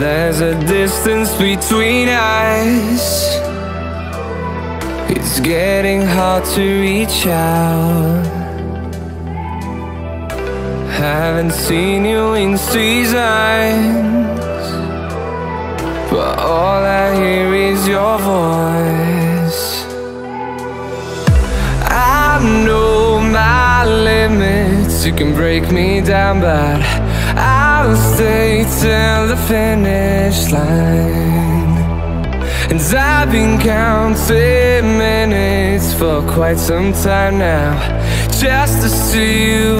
There's a distance between us. It's getting hard to reach out. Haven't seen you in seasons, but all I hear is your voice. I know my limits, you can break me down, but I'll stay till the finish line. And I've been counting minutes for quite some time now, just to see you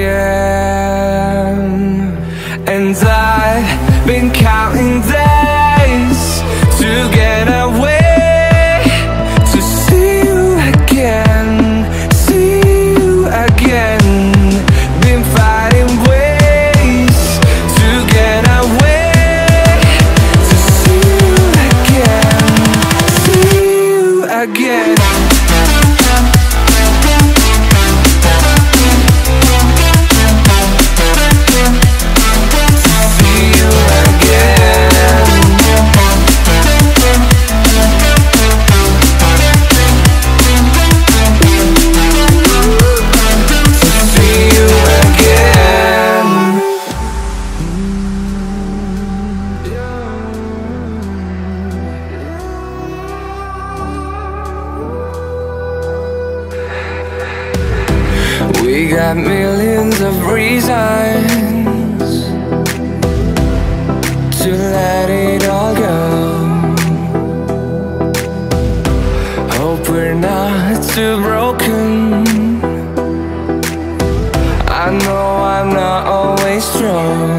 again. And I've been counting days to get away, to see you again, see you again. Been fighting ways to get away, to see you again, see you again. We got millions of reasons to let it all go. Hope we're not too broken. I know I'm not always strong,